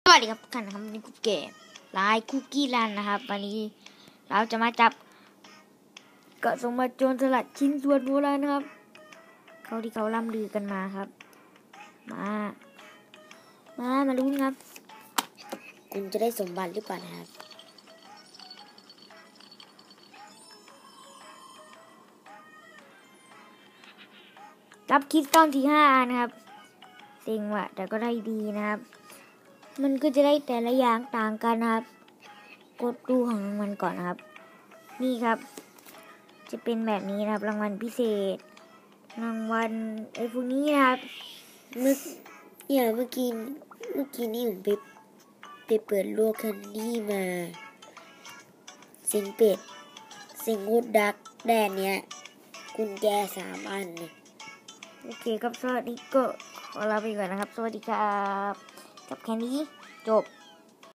สวัสดีครับกันนะครับวันนี้กูเก๋ไลน์คุกกี้รันนะครับวันนี้เราจะมาจับเกาะสมบัติโจรสลัดชิ้นส่วนโบราณนะครับเขาที่เขาล่ำลือกันมาครับมาลุ้นครับคุณจะได้สมบัติหรือเปล่านะครับรับคริสตัลที่5นะครับเซ็งว่ะแต่ก็ได้ดีนะครับมันก็จะได้แต่ละอย่างต่างกันนะครับกดดูของรางวัลก่อนนะครับนี่ครับจะเป็นแบบนี้นะครับรางวัลพิเศษรางวัลไอ้พวกนี้นะครับเมื่อกี้นี่ผมไปเปิดโลกคันนี้มาสิงเป็ดสิงฮูดดักแดนเนี้ยกุญแจ3 อันโอเคครับสวัสดีก็ขอลาไปก่อนนะครับสวัสดีครับจบแค่นี้จบ